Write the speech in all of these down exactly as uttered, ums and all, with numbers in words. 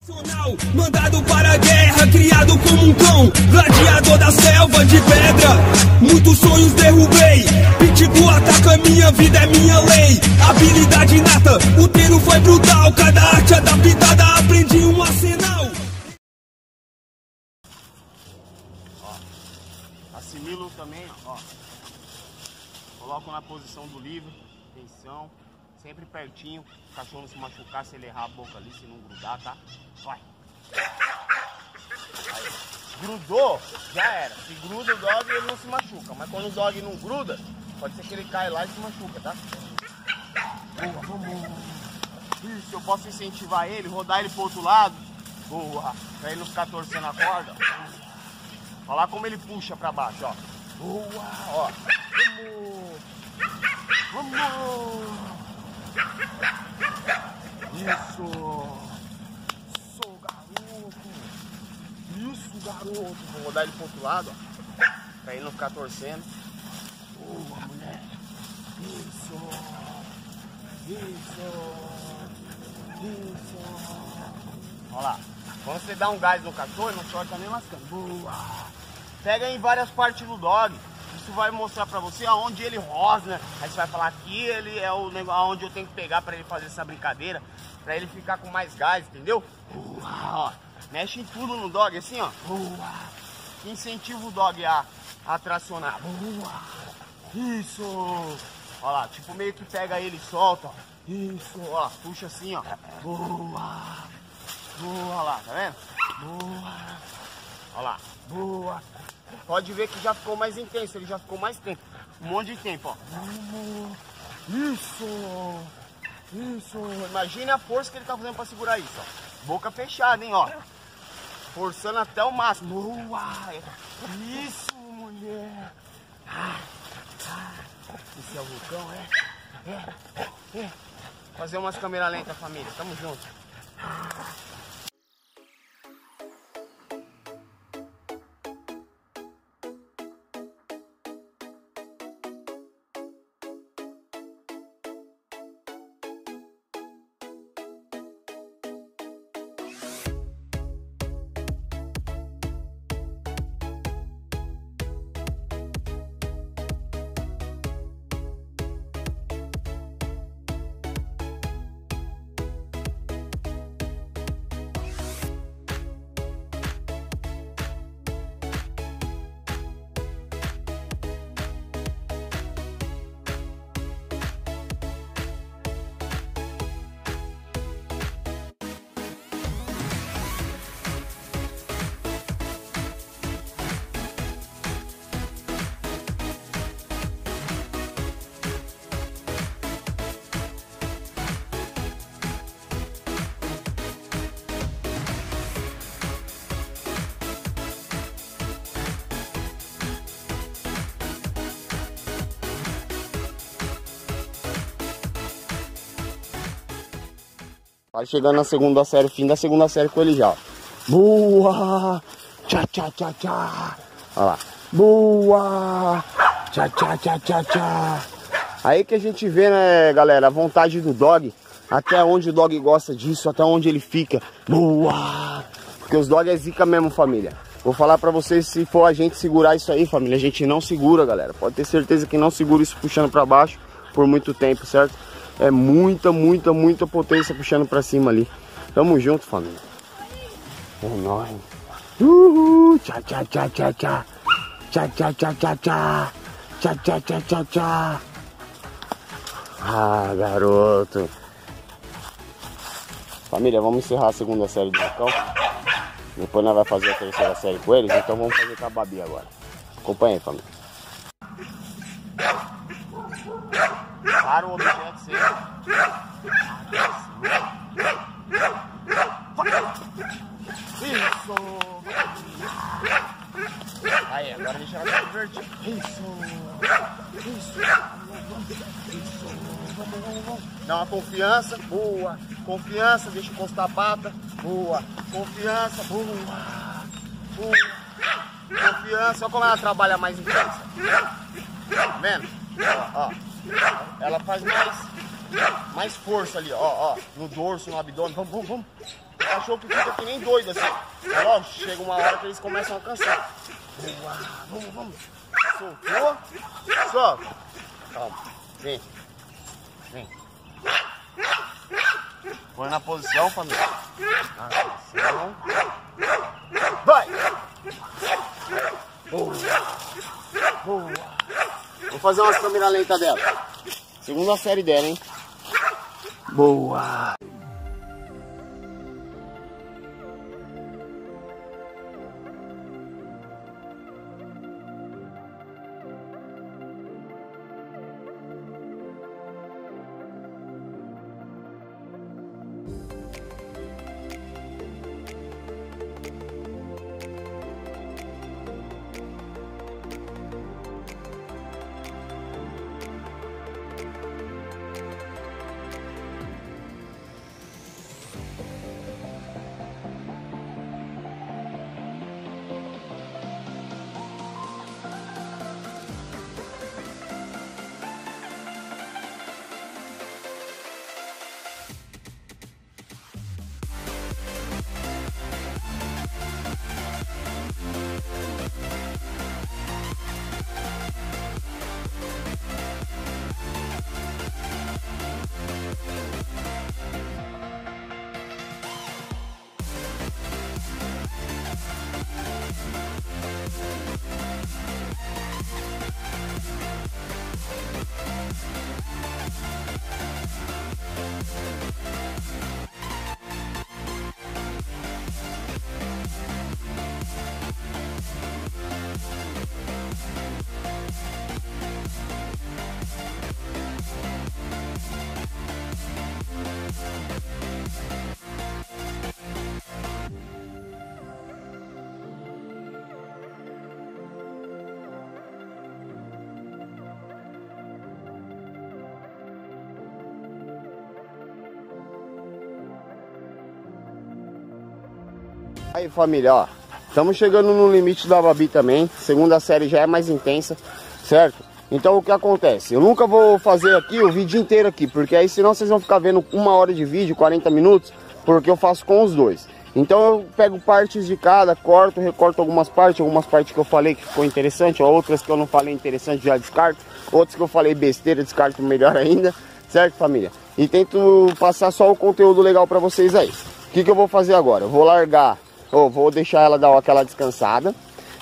Mandado para a guerra, criado como um cão, gladiador da selva de pedra. Muitos sonhos derrubei, pitbull ataca, minha vida é minha lei. Habilidade inata, o tiro foi brutal, cada arte adaptada, aprendi um arsenal. Ó, assimilo também, ó. Coloco na posição do livre, atenção, sempre pertinho, o cachorro não se machucar, se ele errar a boca ali, se não grudar, tá? Vai. Aí. Grudou, já era. Se gruda o dog, ele não se machuca. Mas quando o dog não gruda, pode ser que ele caia lá e se machuca, tá? Boa, vamos. Isso, eu posso incentivar ele, rodar ele pro outro lado. Boa. Pra ele não ficar torcendo a corda. Olha lá como ele puxa pra baixo, ó. Boa, ó. Vamos. Vamos. Isso. Isso, garoto. Vou rodar ele pro outro lado, ó. Pra ele não ficar torcendo. Boa, mulher. Isso. Isso. Isso. Olha lá. Quando você dá um gás no cachorro, ele não solta nem lascando. Boa. Pega em várias partes do dog. Isso vai mostrar pra você aonde ele rosna. Aí você vai falar que ele é o negócio aonde eu tenho que pegar pra ele fazer essa brincadeira. Pra ele ficar com mais gás, entendeu? Boa, ó. Mexe em tudo no dog, assim, ó. Boa. Incentiva o dog a, a tracionar. Boa. Isso. Olha lá, tipo meio que pega ele e solta, ó. Isso, ó. Puxa assim, ó. Boa. Boa, olha lá, tá vendo? Boa. Olha lá. Boa. Pode ver que já ficou mais intenso, ele já ficou mais tempo. Um monte de tempo, ó. Isso. Isso. Imagina a força que ele tá fazendo pra segurar isso, ó. Boca fechada, hein, ó. Forçando até o máximo. Boa. Isso, mulher. Ah, ah. Esse é o vulcão, é? É, é. Fazer umas câmeras lentas, família. Tamo junto. Tá chegando na segunda série, fim da segunda série com ele já. Boa! Tchá, tchá, tchá, tchá. Olha lá. Boa! Tchá, tchá, tchá, tchá, tchá. Aí que a gente vê, né, galera, a vontade do dog. Até onde o dog gosta disso, até onde ele fica. Boa! Porque os dogs é zica mesmo, família. Vou falar pra vocês, se for a gente segurar isso aí, família, a gente não segura, galera. Pode ter certeza que não segura isso puxando pra baixo por muito tempo, certo? É muita, muita, muita potência puxando pra cima ali. Tamo junto, família. É nóis. Uhul. Tchá, tchá, tchá, tchá, tchá. Tchá, tchá, tchá, tchá, tchá. Tchá, tchá, tchá, tchá, tchá. Ah, garoto. Família, vamos encerrar a segunda série do vulcão. Depois nós vamos fazer a terceira série com eles. Então vamos fazer com a Babi agora. Acompanha aí, família. Para o objeto sempre. Isso. Aí, agora deixa ela se divertir. Isso. Isso. Isso. Vamos, vamos, vamos. Dá uma confiança. Boa. Confiança. Deixa encostar a pata. Boa. Confiança. Boa. Boa. Confiança. Olha como ela trabalha mais intensa. Tá vendo? Ó, ó. Ela faz mais, mais força ali, ó, ó, no dorso, no abdômen. Vamos, vamos, vamos. cachorro que fica que nem doido assim. Mas lógico, chega uma hora que eles começam a cansar. Boa, vamos, vamos. Soltou. Solta. Calma. Vem. Vem. Põe na posição, família. Atenção. Vai. Boa. Boa. Vou fazer umas câmeras lentas dela. Segunda série dela, hein? Boa. Aí família, ó, estamos chegando no limite da Babi também. Segunda série já é mais intensa, certo? Então o que acontece? Eu nunca vou fazer aqui o vídeo inteiro aqui, porque aí senão vocês vão ficar vendo uma hora de vídeo, quarenta minutos, porque eu faço com os dois. Então eu pego partes de cada, corto, recorto algumas partes, algumas partes que eu falei que ficou interessante, outras que eu não falei interessante já descarto, outras que eu falei besteira descarto melhor ainda, certo família? E tento passar só o conteúdo legal pra vocês aí. O que que eu vou fazer agora? Eu vou largar, ou vou deixar ela dar aquela descansada,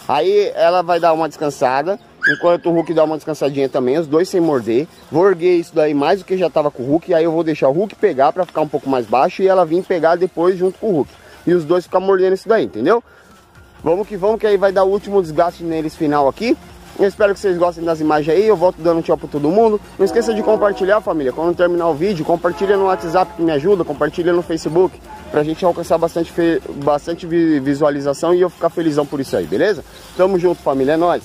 aí ela vai dar uma descansada, enquanto o Hulk dá uma descansadinha também, os dois sem morder. Vou erguer isso daí mais do que já tava com o Hulk, aí eu vou deixar o Hulk pegar pra ficar um pouco mais baixo e ela vir pegar depois junto com o Hulk. E os dois ficar mordendo isso daí, entendeu? Vamos que vamos, que aí vai dar o último desgaste neles final aqui. Eu espero que vocês gostem das imagens aí, eu volto dando um tchau pra todo mundo. Não esqueça de compartilhar, família, quando terminar o vídeo, compartilha no WhatsApp que me ajuda, compartilha no Facebook, pra gente alcançar bastante, fe... bastante visualização e eu ficar felizão por isso aí, beleza? Tamo junto, família, é nóis!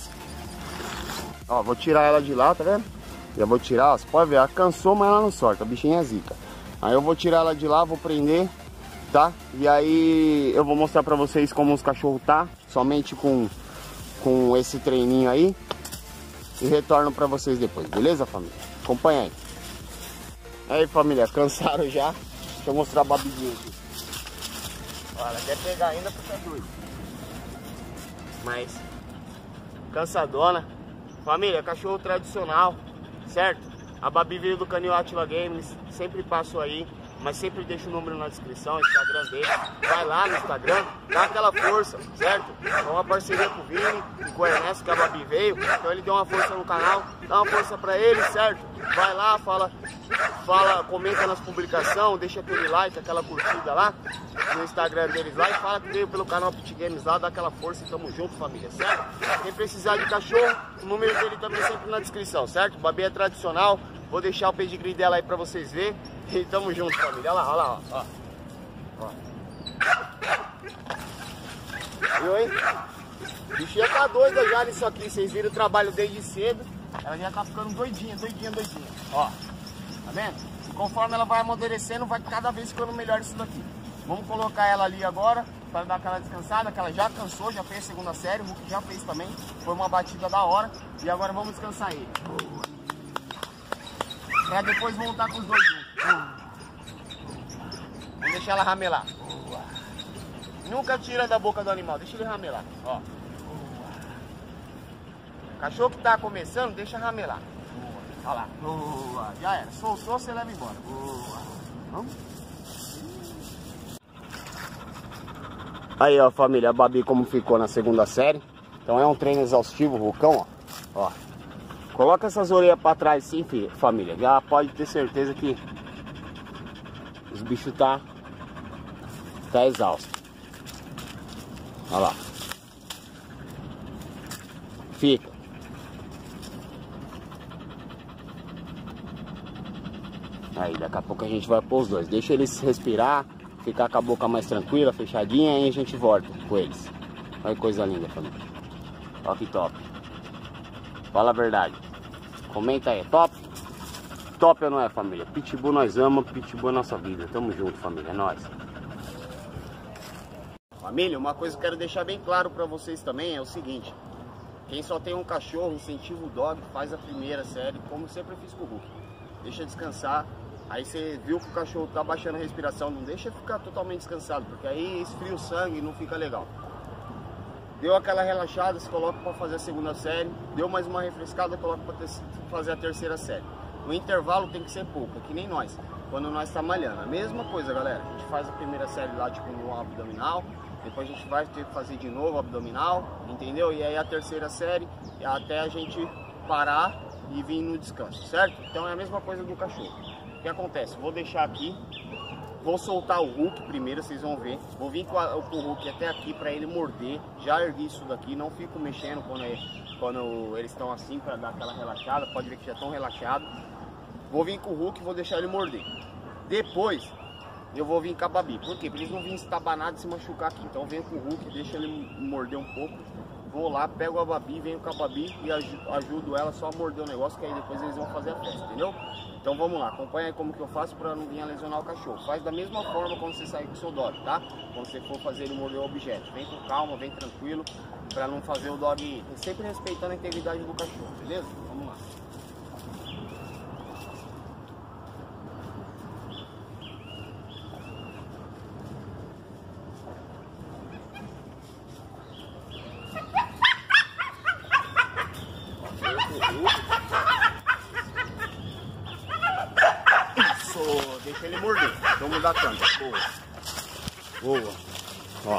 Ó, vou tirar ela de lá, tá vendo? Já vou tirar, ó, você pode ver, ela cansou, mas ela não sorta, a bichinha é zica. Aí eu vou tirar ela de lá, vou prender, tá? E aí eu vou mostrar pra vocês como os cachorros tá, somente com, com esse treininho aí. E retorno pra vocês depois, beleza, família? Acompanha aí. Aí, família, cansaram já. Deixa eu mostrar a Babidinha aqui. Olha, quer pegar ainda porque é doido. Mas, cansadona. Família, cachorro tradicional, certo? A Babi veio do Canil Atila Games. Sempre passo aí, mas sempre deixo o número na descrição, o Instagram dele. Vai lá no Instagram, dá aquela força, certo? É uma parceria com o Vini e com o Ernesto, que a Babi veio. Então ele deu uma força no canal, dá uma força pra ele, certo? Vai lá, fala, fala, comenta nas publicações, deixa aquele like, aquela curtida lá no Instagram deles lá e fala que veio pelo canal Pit Games lá, dá aquela força e tamo junto, família, certo? Quem precisar de cachorro, o número dele também sempre na descrição, certo? Babi é tradicional, vou deixar o pedigree dela aí pra vocês verem. E tamo junto, família. Olha lá, olha lá, ó. Ó. Viu, hein? Bichinha tá doida já nisso aqui. Vocês viram o trabalho desde cedo. Ela já tá ficando doidinha, doidinha, doidinha. Ó, tá vendo? E conforme ela vai amadurecendo, vai cada vez ficando melhor isso daqui. Vamos colocar ela ali agora, para dar aquela descansada, que ela já cansou, já fez a segunda série, o Hulk já fez também. Foi uma batida da hora. E agora vamos descansar ele. Pra depois voltar com os dois juntos. Vamos deixar ela ramelar. Nunca tira da boca do animal, deixa ele ramelar, ó. Cachorro que tá começando, deixa ramelar. Boa. Olha lá. Boa. Já era. Soltou, você leva embora. Boa. Vamos. Aí, ó, família, a Babi como ficou na segunda série. Então é um treino exaustivo, Rucão, ó. Ó. Coloca essas orelhas pra trás sim, filha, família. Já pode ter certeza que os bichos tá, tá exausto. Olha lá. Fica. Aí, daqui a pouco a gente vai pôr os dois. Deixa eles respirar, ficar com a boca mais tranquila, fechadinha, aí a gente volta com eles. Olha que coisa linda, família. Top, top. Fala a verdade. Comenta aí, top? Top ou não é, família? Pitbull nós amamos, Pitbull é nossa vida. Tamo junto, família, é nóis. Família, uma coisa que eu quero deixar bem claro pra vocês também é o seguinte. Quem só tem um cachorro, incentiva o dog, faz a primeira série, como eu sempre fiz com o Hulk. Deixa descansar. Aí você viu que o cachorro tá baixando a respiração, não deixa ficar totalmente descansado, porque aí esfria o sangue e não fica legal. Deu aquela relaxada, você coloca para fazer a segunda série. Deu mais uma refrescada, coloca para fazer a terceira série. O intervalo tem que ser pouco, que nem nós, quando nós tá malhando. A mesma coisa, galera. A gente faz a primeira série lá, tipo, no abdominal. Depois a gente vai ter que fazer de novo abdominal, entendeu? E aí a terceira série, até a gente parar e vir no descanso, certo? Então é a mesma coisa do cachorro. O que acontece? Vou deixar aqui, vou soltar o Hulk primeiro, vocês vão ver. Vou vir com, a, com o Hulk até aqui para ele morder. Já ergui isso daqui, não fico mexendo quando, é, quando eles estão assim, para dar aquela relaxada. Pode ver que já estão relaxados. Vou vir com o Hulk e vou deixar ele morder. Depois eu vou vir com a Babi. Por quê? Para eles não virem estabanados e se machucar aqui. Então eu venho com o Hulk, deixo ele morder um pouco. Vou lá, pego a Babi, venho com a Babi e ajudo ela só a morder o negócio, que aí depois eles vão fazer a festa, entendeu? Então vamos lá, acompanha aí como que eu faço para não vir a lesionar o cachorro. Faz da mesma forma quando você sair com o seu dog, tá? Quando você for fazer ele morder o objeto. Vem com calma, vem tranquilo, para não fazer o dog, sempre respeitando a integridade do cachorro, beleza? Vamos lá. Isso, deixa ele morder. Vamos mudar a câmera. Boa. Boa. Ó.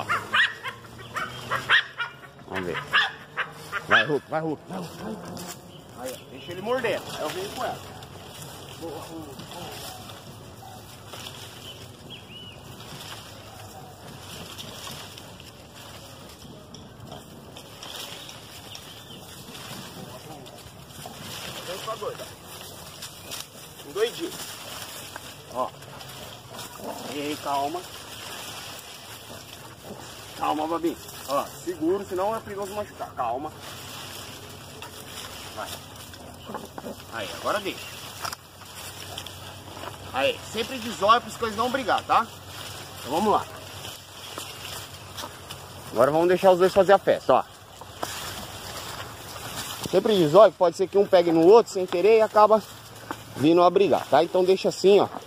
Vamos ver. Vai, Hulk, vai, Hulk. Vai, Hulk, vai. Aí, ó. Deixa ele morder. Aí eu venho com ela. Boa, Hulk. Vem com a doida. Um doidinho. Ó. Ei, calma. Calma, Babi. Ó, seguro, senão é perigoso machucar. Calma. Vai. Aí, agora deixa. Aí, sempre de zóio para as coisas não brigar, tá? Então vamos lá. Agora vamos deixar os dois fazer a festa, ó. Sempre de zóio, pode ser que um pegue no outro sem querer e acaba vindo a brigar, tá? Então deixa assim, ó.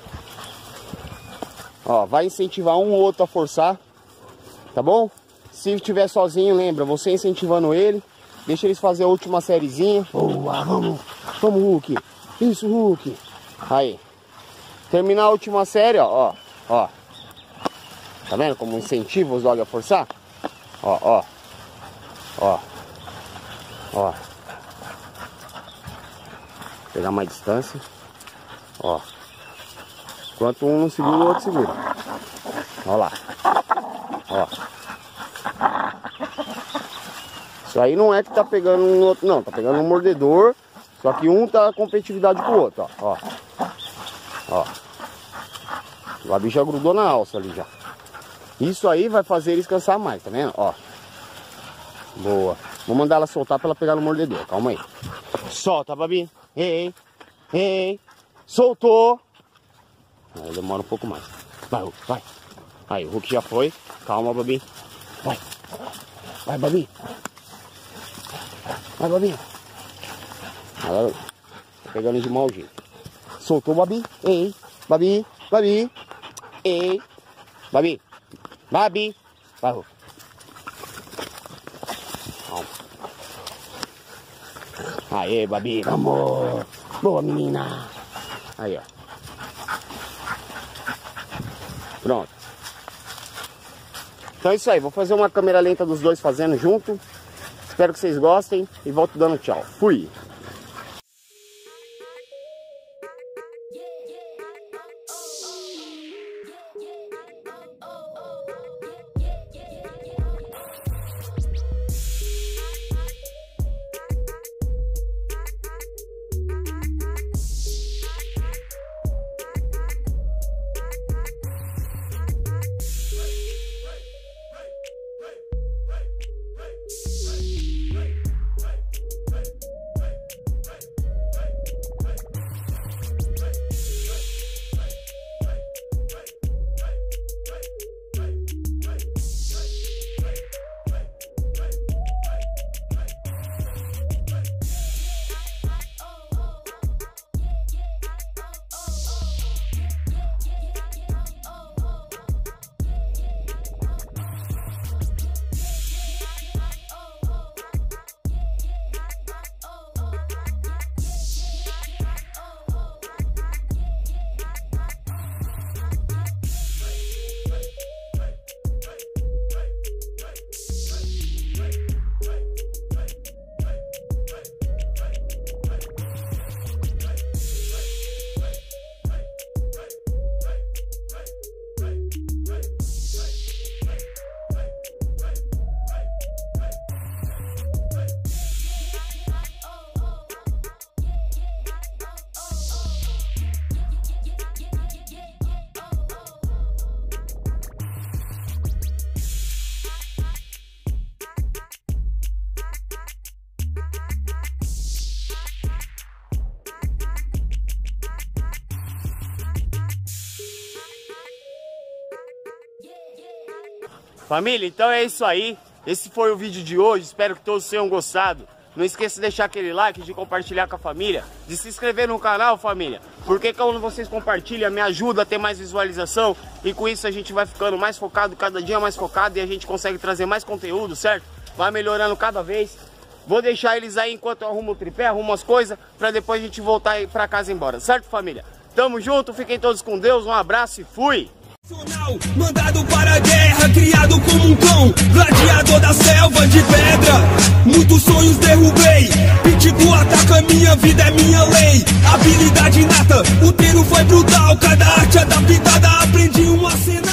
Ó, vai incentivar um ou outro a forçar, tá bom? Se estiver sozinho, lembra, você incentivando ele, deixa eles fazer a última sériezinha. Boa, vamos, vamos, Hulk. Isso, Hulk. Aí. Terminar a última série, ó, ó, ó. Tá vendo como incentiva os dogs a forçar? Ó, ó. Ó. Ó. Vou pegar mais distância. Ó. Enquanto um não segura, o outro segura. Ó lá. Ó. Isso aí não é que tá pegando um outro, não. Tá pegando um mordedor. Só que um tá com competitividade com o outro, ó. Ó. Ó. O bicho já grudou na alça ali já. Isso aí vai fazer eles cansar mais, tá vendo? Ó. Boa. Vou mandar ela soltar pra ela pegar no mordedor. Calma aí. Solta, Babi. Ei, ei. Soltou. Aí demora um pouco mais. Vai, Hulk, vai. Aí, o Hulk já foi. Calma, Babi. Vai. Vai, Babi. Vai, Babi. Agora, tô pegando de mau jeito. Soltou, Babi. Ei, Babi. Babi. Ei. Babi. Babi. Vai, Rô. Aê, Babi, vamos. Boa, menina. Aí, ó. Pronto. Então é isso aí, vou fazer uma câmera lenta dos dois fazendo junto. Espero que vocês gostem e volto dando tchau. Fui! Família, então é isso aí. Esse foi o vídeo de hoje. Espero que todos tenham gostado. Não esqueça de deixar aquele like, de compartilhar com a família, de se inscrever no canal, família. Porque quando vocês compartilham, me ajuda a ter mais visualização. E com isso a gente vai ficando mais focado, cada dia mais focado. E a gente consegue trazer mais conteúdo, certo? Vai melhorando cada vez. Vou deixar eles aí enquanto eu arrumo o tripé, arrumo as coisas, pra depois a gente voltar pra casa e embora. Certo, família? Tamo junto, fiquem todos com Deus. Um abraço e fui! Mandado para a guerra, criado como um cão, gladiador da selva de pedra. Muitos sonhos derrubei, Pitbull ataca, minha vida é minha lei. Habilidade inata, o treino foi brutal, cada arte adaptada, aprendi uma cena.